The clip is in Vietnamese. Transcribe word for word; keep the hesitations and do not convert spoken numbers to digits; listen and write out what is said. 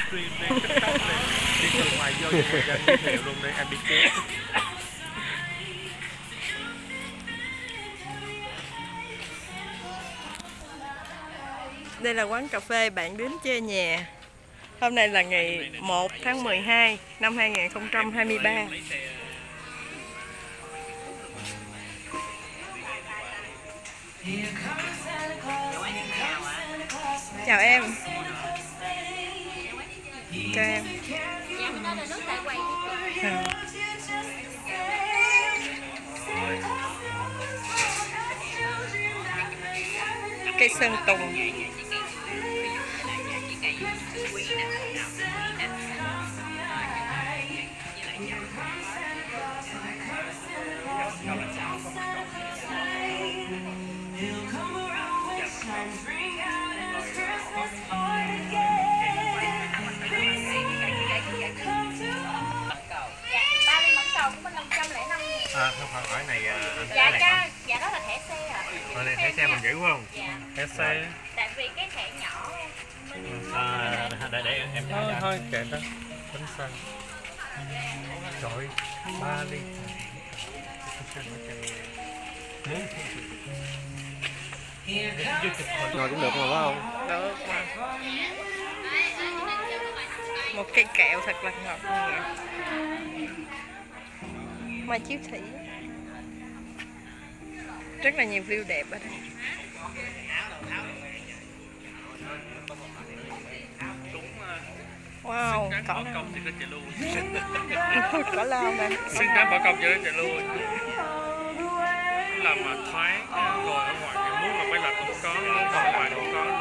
livestream lên TikTok lên đi từ ngoài vô cho người dân giới thiệu luôn đi, em đi chết. Đây là quán cà phê Bạn Đến Chơi Nhà. Hôm nay là ngày một tháng mười hai năm hai nghìn không trăm hai mươi ba. Chào em. Chào em. À. Cây sơn tùng. À, không phải hỏi này anh. Dạ cha, dạ đó là thẻ xe ạ. Rồi này thẻ xe mình giữ phải không? Dạ. Thẻ xe. Tại vì cái thẻ nhỏ. À, để để em thôi thôi kệ đó. Bánh xanh. Trời, ba ly. Ngồi cũng được mà phải không? Được mà. Một cây kẹo thật là ngọt ngào. Mai Chiếu Thị. Rất là nhiều view đẹp ở đây. Wow, cỏ công thì có chạy luôn. cỏ lao nè. Xứng đáng bỏ công cho nó chạy luôn. Làm mà thoáng, ngồi ở ngoài muốn mà mấy lần cũng có, ngồi ở ngoài đâu có.